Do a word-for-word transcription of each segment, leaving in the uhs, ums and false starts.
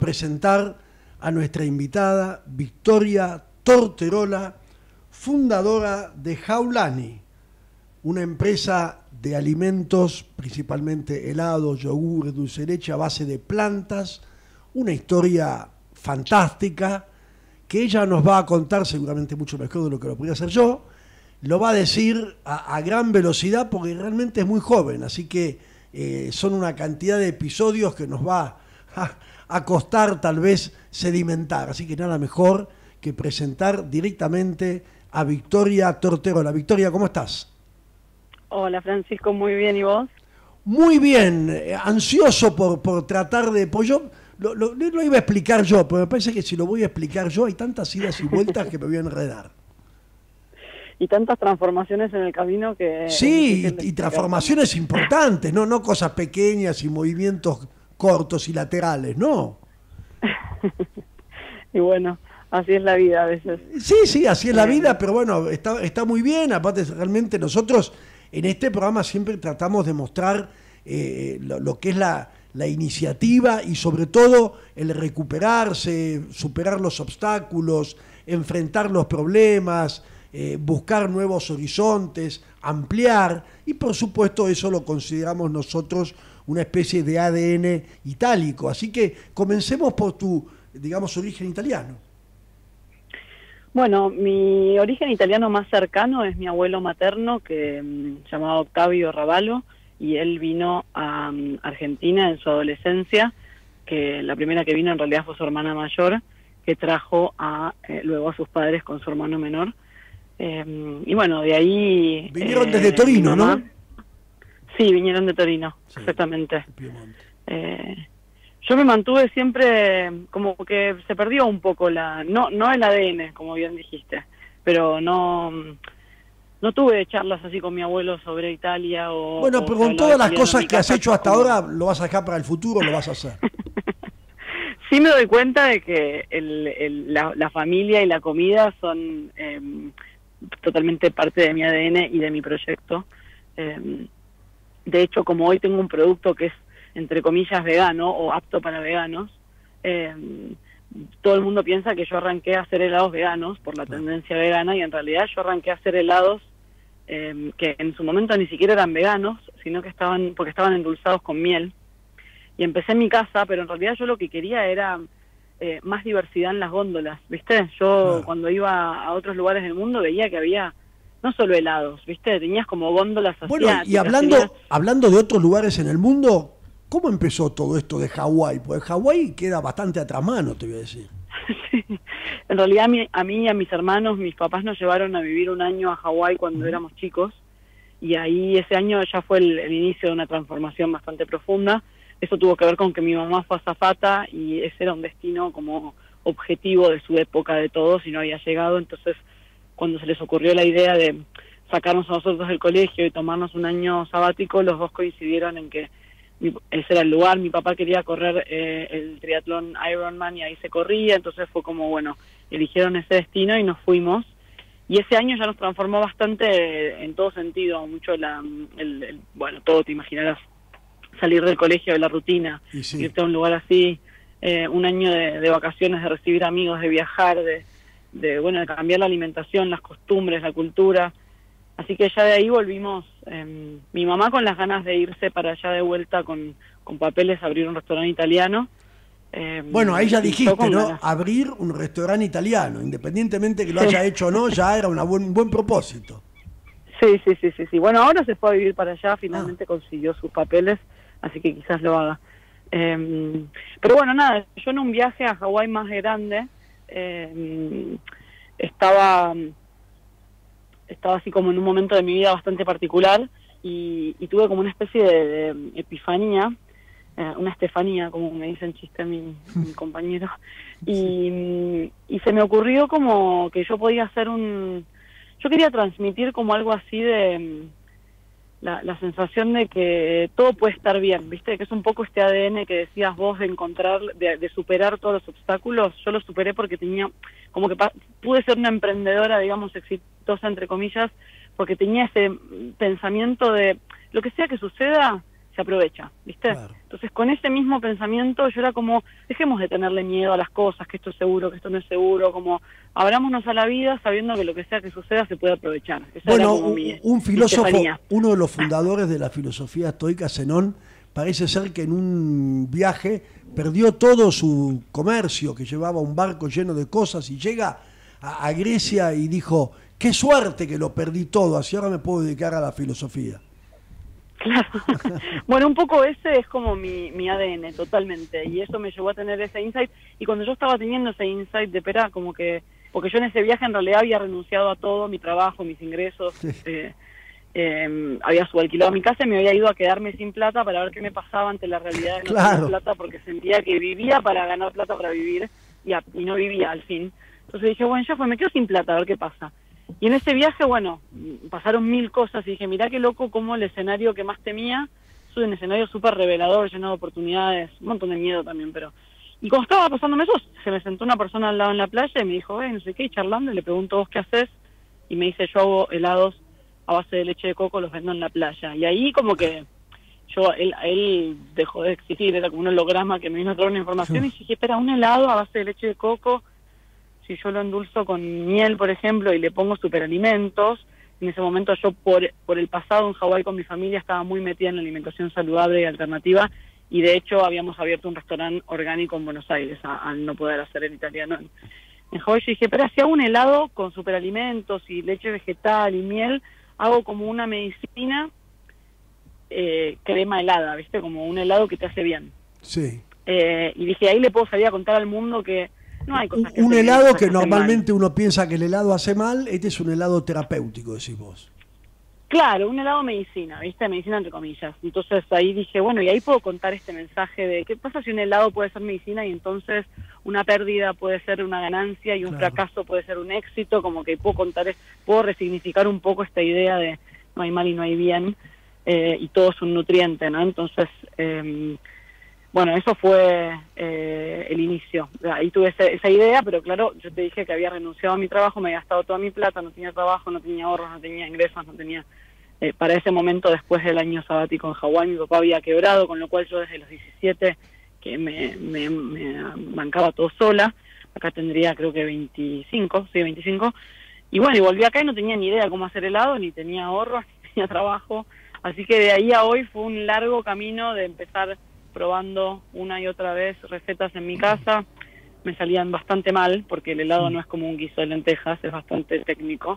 presentar a nuestra invitada Victoria Torterola, fundadora de Jaulani, una empresa de alimentos, principalmente helado, yogur, dulce de leche a base de plantas, una historia fantástica que ella nos va a contar seguramente mucho mejor de lo que lo podría hacer yo. Lo va a decir a, a gran velocidad porque realmente es muy joven, así que eh, son una cantidad de episodios que nos va a, a costar tal vez sedimentar. Así que nada mejor que presentar directamente a Victoria Torterola. Victoria, ¿cómo estás? Hola Francisco, muy bien, ¿y vos? Muy bien, eh, ansioso por, por tratar de... Pues yo lo, lo, lo iba a explicar yo, pero me parece que si lo voy a explicar yo hay tantas idas y vueltas que me voy a enredar. Y tantas transformaciones en el camino que... Sí, y, y transformaciones importantes, ¿no? No cosas pequeñas y movimientos cortos y laterales, ¿no? Y bueno, así es la vida a veces. Sí, sí, así es la vida, pero bueno, está, está muy bien. Aparte, realmente nosotros en este programa siempre tratamos de mostrar eh, lo, lo que es la, la iniciativa y sobre todo el recuperarse, superar los obstáculos, enfrentar los problemas, eh, buscar nuevos horizontes, ampliar, y por supuesto eso lo consideramos nosotros una especie de A D N itálico. Así que comencemos por tu, digamos, origen italiano. Bueno, mi origen italiano más cercano es mi abuelo materno, que um, llamaba Octavio Ravallo, y él vino a um, Argentina en su adolescencia, que la primera que vino en realidad fue su hermana mayor, que trajo a eh, luego a sus padres con su hermano menor. Eh, y bueno, de ahí... Vinieron eh, desde Torino, mamá, ¿no? Sí, vinieron de Torino, sí, exactamente. Eh, yo me mantuve siempre como que se perdió un poco la... No, no el A D N, como bien dijiste, pero no... No tuve charlas así con mi abuelo sobre Italia o... Bueno, o pero con todas las cosas que has hecho hasta como... ahora, ¿lo vas a dejar para el futuro o lo vas a hacer? Sí me doy cuenta de que el, el, la, la familia y la comida son eh, totalmente parte de mi A D N y de mi proyecto. Eh, de hecho, como hoy tengo un producto que es, entre comillas, vegano o apto para veganos, eh, todo el mundo piensa que yo arranqué a hacer helados veganos por la tendencia vegana, y en realidad yo arranqué a hacer helados eh, que en su momento ni siquiera eran veganos, sino que estaban, porque estaban endulzados con miel. Y empecé en mi casa, pero en realidad yo lo que quería era eh, más diversidad en las góndolas, ¿viste? Yo Claro. Cuando iba a otros lugares del mundo veía que había no solo helados, ¿viste? Tenías como góndolas asiáticas. Bueno, y hablando, tenías... hablando de otros lugares en el mundo, ¿cómo empezó todo esto de Hawái? Porque Hawái queda bastante atrás mano, te voy a decir. Sí. En realidad a mí, a mí y a mis hermanos, mis papás nos llevaron a vivir un año a Hawái cuando uh-huh. éramos chicos, y ahí ese año ya fue el, el inicio de una transformación bastante profunda. Eso tuvo que ver con que mi mamá fue azafata y ese era un destino como objetivo de su época de todos y no había llegado. Entonces, cuando se les ocurrió la idea de sacarnos a nosotros del colegio y tomarnos un año sabático, los dos coincidieron en que mi, ese era el lugar. Mi papá quería correr eh, el triatlón Ironman y ahí se corría, entonces fue como, bueno, eligieron ese destino y nos fuimos. Y ese año ya nos transformó bastante en todo sentido, mucho la, el, el, bueno, todo te imaginarás. Salir del colegio, de la rutina, sí. irte a un lugar así, eh, un año de, de vacaciones, de recibir amigos, de viajar, de, de bueno, de cambiar la alimentación, las costumbres, la cultura. Así que ya de ahí volvimos, eh, mi mamá con las ganas de irse para allá de vuelta con, con papeles a abrir un restaurante italiano. Eh, bueno, ahí ya dijiste, ¿no? Ganas. Abrir un restaurante italiano, independientemente que lo haya hecho o no, ya era una buen, un buen propósito. Sí, sí, sí, sí, sí. Bueno, ahora se fue a vivir para allá, finalmente ah. consiguió sus papeles, así que quizás lo haga. Eh, pero bueno, nada, yo en un viaje a Hawái más grande, eh, estaba, estaba así como en un momento de mi vida bastante particular y, y tuve como una especie de, de epifanía, eh, una estefanía, como me dice en chiste mi, mi compañero, y, y se me ocurrió como que yo podía hacer un... Yo quería transmitir como algo así de... La, la sensación de que todo puede estar bien, ¿viste? Que es un poco este A D N que decías vos de encontrar, de, de superar todos los obstáculos. Yo lo superé porque tenía, como que pude ser una emprendedora, digamos, exitosa, entre comillas, porque tenía ese pensamiento de lo que sea que suceda, se aprovecha, ¿viste? Claro. Entonces, con ese mismo pensamiento, yo era como, dejemos de tenerle miedo a las cosas, que esto es seguro, que esto no es seguro, como abrámonos a la vida sabiendo que lo que sea que suceda se puede aprovechar. Esa Bueno, era como un, mi, un filósofo, mi estefanía. uno de los fundadores de la filosofía estoica, Zenón, parece ser que en un viaje perdió todo su comercio, que llevaba un barco lleno de cosas, y llega a, a Grecia y dijo, qué suerte que lo perdí todo, así ahora me puedo dedicar a la filosofía. Claro. Bueno, un poco ese es como mi, mi A D N, totalmente. Y eso me llevó a tener ese insight. Y cuando yo estaba teniendo ese insight de pera, como que... Porque yo en ese viaje en realidad había renunciado a todo, mi trabajo, mis ingresos. Sí. Eh, eh, había subalquilado mi casa y me había ido a quedarme sin plata para ver qué me pasaba ante la realidad de no Claro. tener plata, porque sentía que vivía para ganar plata para vivir y, a, y no vivía al fin. Entonces dije, bueno, ya fue, me quedo sin plata, a ver qué pasa. Y en ese viaje, bueno, pasaron mil cosas y dije, mirá qué loco cómo el escenario que más temía es un escenario súper revelador, lleno de oportunidades, un montón de miedo también, pero... Y cuando estaba pasándome eso, se me sentó una persona al lado en la playa y me dijo, eh, no sé qué, y charlando, y le pregunto, ¿vos qué haces? Y me dice, yo hago helados a base de leche de coco, los vendo en la playa. Y ahí como que yo, él, él dejó de existir, era como un holograma que me vino a traer una información, y dije, espera, un helado a base de leche de coco... Si yo lo endulzo con miel, por ejemplo, y le pongo superalimentos, en ese momento yo por, por el pasado en Hawái con mi familia estaba muy metida en la alimentación saludable y alternativa, y de hecho habíamos abierto un restaurante orgánico en Buenos Aires, a, al no poder hacer el italiano en, en Hawái. Yo dije, pero si hago un helado con superalimentos y leche vegetal y miel, hago como una medicina eh, crema helada, ¿viste? Como un helado que te hace bien. Sí. Eh, y dije, ahí le puedo salir a contar al mundo que no hay cosas que Un hacen bien, helado cosas que hacen normalmente mal. uno piensa que el helado hace mal, este es un helado terapéutico, decís vos. Claro, un helado medicina, ¿viste? Medicina entre comillas. Entonces ahí dije, bueno, y ahí puedo contar este mensaje de qué pasa si un helado puede ser medicina y entonces una pérdida puede ser una ganancia y un Claro. fracaso puede ser un éxito, como que puedo contar, puedo resignificar un poco esta idea de no hay mal y no hay bien, eh, y todo es un nutriente, ¿no? Entonces... Eh, Bueno, eso fue eh, el inicio. Ahí tuve ese, esa idea, pero claro, yo te dije que había renunciado a mi trabajo, me había gastado toda mi plata, no tenía trabajo, no tenía ahorros, no tenía ingresos, no tenía... Eh, para ese momento, después del año sabático en Hawái, mi papá había quebrado, con lo cual yo desde los diecisiete, que me, me, me bancaba todo sola, acá tendría creo que veinticinco, sí, veinticinco, y bueno, y volví acá y no tenía ni idea cómo hacer helado, ni tenía ahorros, ni tenía trabajo, así que de ahí a hoy fue un largo camino de empezar... probando una y otra vez recetas en mi casa, me salían bastante mal, porque el helado no es como un guiso de lentejas, es bastante técnico.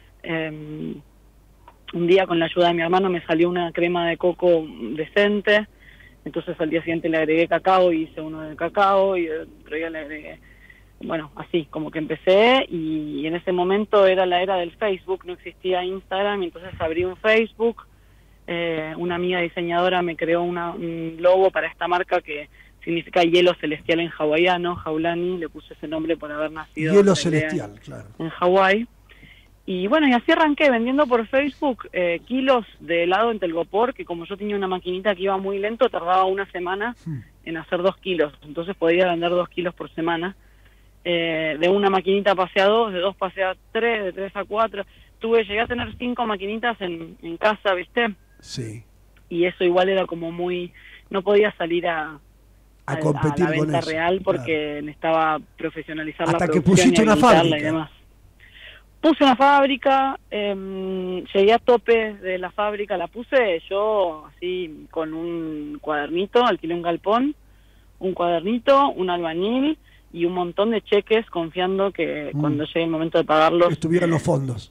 Eh, un día con la ayuda de mi hermano me salió una crema de coco decente, entonces al día siguiente le agregué cacao y hice uno de cacao, y otro día le agregué, bueno, así, como que empecé, y en ese momento era la era del Facebook, no existía Instagram, entonces abrí un Facebook. Eh, una amiga diseñadora me creó una, un logo para esta marca que significa hielo celestial en hawaiano, Haulani, le puse ese nombre por haber nacido Hielo celestial, claro. en Hawái. Y bueno, y así arranqué vendiendo por Facebook eh, kilos de helado en telgopor, que como yo tenía una maquinita que iba muy lento, tardaba una semana hmm. en hacer dos kilos, entonces podía vender dos kilos por semana. Eh, de una maquinita pasé a dos, de dos pasé a tres, de tres a cuatro. Tuve, llegué a tener cinco maquinitas en, en casa, ¿viste? Sí. Y eso igual era como muy... No podía salir a, a, a competir a la venta con eso, real porque claro. necesitaba profesionalizar hasta la que producción pusiste y una fábrica y demás. Puse una fábrica, eh, llegué a tope de la fábrica, la puse yo así con un cuadernito, alquilé un galpón, un cuadernito, un albañil y un montón de cheques confiando que mm. cuando llegue el momento de pagarlos... estuvieran los fondos.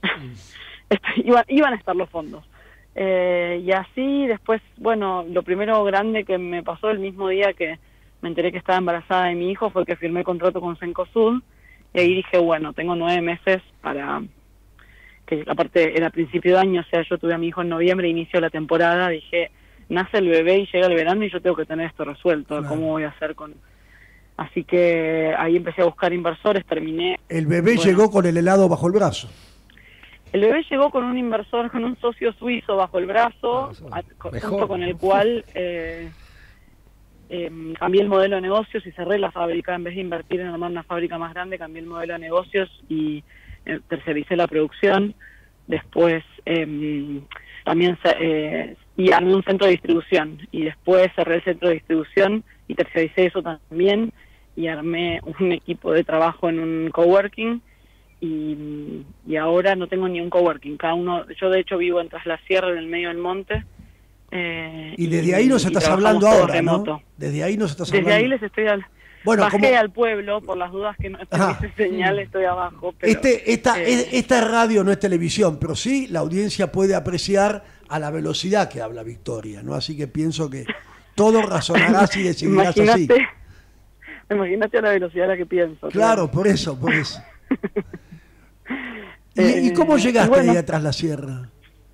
iban, iban a estar los fondos. Eh, y así después, bueno, lo primero grande que me pasó el mismo día que me enteré que estaba embarazada de mi hijo fue que firmé contrato con Cencosud, y ahí dije, bueno, tengo nueve meses para, que aparte era principio de año, o sea, yo tuve a mi hijo en noviembre, inició la temporada, dije, nace el bebé y llega el verano y yo tengo que tener esto resuelto, claro. ¿Cómo voy a hacer con...? Así que ahí empecé a buscar inversores, terminé... El bebé bueno, llegó con el helado bajo el brazo. El bebé llegó con un inversor, con un socio suizo bajo el brazo, ah, a, junto con el cual eh, eh, cambié el modelo de negocios y cerré la fábrica. En vez de invertir en armar una fábrica más grande, cambié el modelo de negocios y eh, tercericé la producción. Después eh, también eh, y armé un centro de distribución. Y después cerré el centro de distribución y terciaricé eso también, y armé un equipo de trabajo en un coworking, y, y ahora no tengo ni un coworking. Cada uno, yo de hecho vivo en Tras la Sierra, en el medio del monte. Eh, y desde y, ahí nos estás hablando ahora, remoto. ¿No? Desde ahí nos estás hablando. Desde ahí les estoy hablando. Bueno, bajé como... al pueblo, por las dudas que no tuviese señal, estoy abajo. Pero, este, esta, eh... esta radio no es televisión, pero sí la audiencia puede apreciar a la velocidad que habla Victoria, ¿no? Así que pienso que todo razonarás y decidirás así. Imagínate a la velocidad a la que pienso. Claro, claro. por eso, por eso. ¿Y, eh, ¿Y cómo llegaste bueno, ahí atrás la sierra?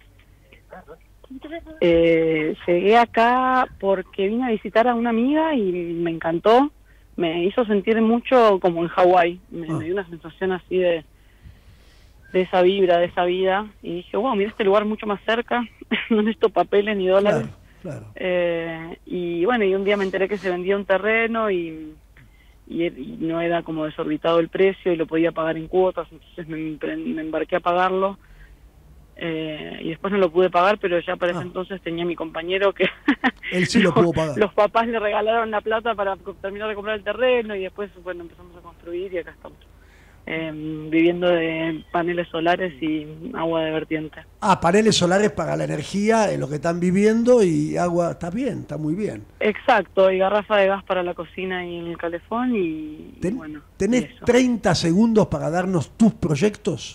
Eh, llegué acá porque vine a visitar a una amiga y me encantó. Me hizo sentir mucho como en Hawái. Me, ah. me dio una sensación así de, de esa vibra, de esa vida. Y dije, wow, mira este lugar mucho más cerca. No necesito papeles ni dólares. Claro, claro. Eh, y bueno, y un día me enteré que se vendía un terreno y, y, y no era como desorbitado el precio y lo podía pagar en cuotas. Entonces me, me embarqué a pagarlo. Eh, y después no lo pude pagar, pero ya para ese ah. entonces tenía mi compañero que él sí lo pudo pagar. Los papás le regalaron la plata para terminar de comprar el terreno y después bueno empezamos a construir y acá estamos eh, viviendo de paneles solares y agua de vertiente. Ah, paneles solares para la energía en lo que están viviendo y agua, está bien, está muy bien. Exacto, y garrafa de gas para la cocina y el calefón y, Ten, y bueno. ¿Tenés y treinta segundos para darnos tus proyectos?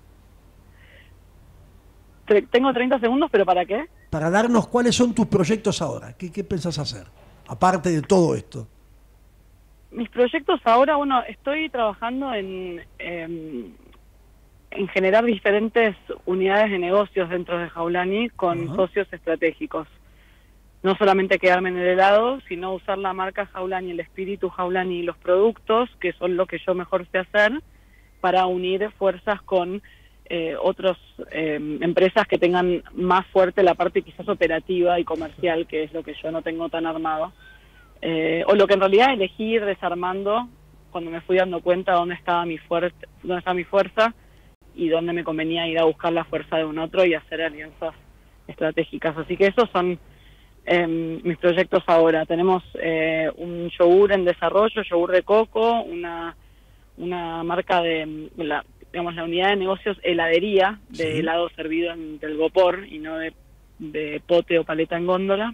Tengo treinta segundos, ¿pero para qué? Para darnos cuáles son tus proyectos ahora. ¿Qué, qué pensás hacer? Aparte de todo esto. Mis proyectos ahora, bueno, estoy trabajando en, eh, en generar diferentes unidades de negocios dentro de Jaulani con uh-huh. socios estratégicos. No solamente quedarme en el helado, sino usar la marca Jaulani, el espíritu Jaulani y los productos, que son lo que yo mejor sé hacer, para unir fuerzas con Eh, otras eh, empresas que tengan más fuerte la parte quizás operativa y comercial, que es lo que yo no tengo tan armado, eh, o lo que en realidad elegí ir desarmando cuando me fui dando cuenta dónde estaba mi fuerza, dónde estaba mi fuerza y dónde me convenía ir a buscar la fuerza de un otro y hacer alianzas estratégicas. Así que esos son eh, mis proyectos ahora. Tenemos eh, un yogur en desarrollo, yogur de coco, una una marca de la digamos, la unidad de negocios heladería, de sí. helado servido en telgopor y no de, de pote o paleta en góndola.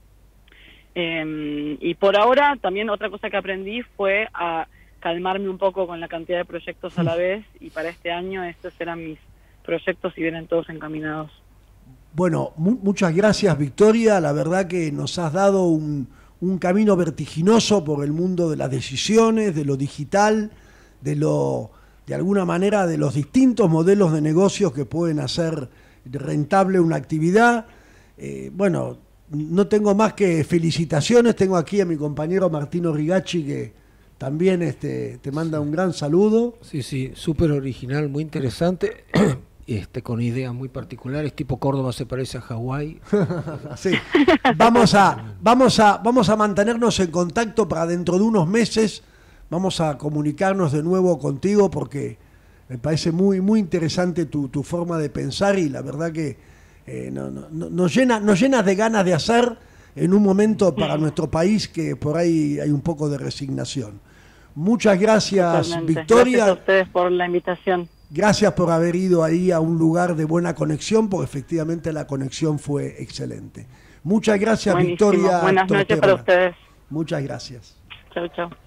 Eh, y por ahora también otra cosa que aprendí fue a calmarme un poco con la cantidad de proyectos a la vez, y para este año estos eran mis proyectos y vienen todos encaminados. Bueno, mu muchas gracias Victoria, la verdad que nos has dado un, un camino vertiginoso por el mundo de las decisiones, de lo digital, de lo... de alguna manera de los distintos modelos de negocios que pueden hacer rentable una actividad. Eh, bueno, no tengo más que felicitaciones, tengo aquí a mi compañero Martino Rigacci que también este, te manda sí. un gran saludo. Sí, sí, súper original, muy interesante, este, con ideas muy particulares, tipo Córdoba se parece a Hawái. Sí. Vamos a, vamos a, vamos a mantenernos en contacto para dentro de unos meses. Vamos a comunicarnos de nuevo contigo porque me parece muy muy interesante tu, tu forma de pensar y la verdad que eh, no, no, no, nos, llena, nos llenas de ganas de hacer en un momento para nuestro país que por ahí hay un poco de resignación. Muchas gracias, Totalmente. Victoria. Gracias a ustedes por la invitación. Gracias por haber ido ahí a un lugar de buena conexión, porque efectivamente la conexión fue excelente. Muchas gracias, Buenísimo. Victoria. Buenas noches para ustedes. Muchas gracias. Chau, chau.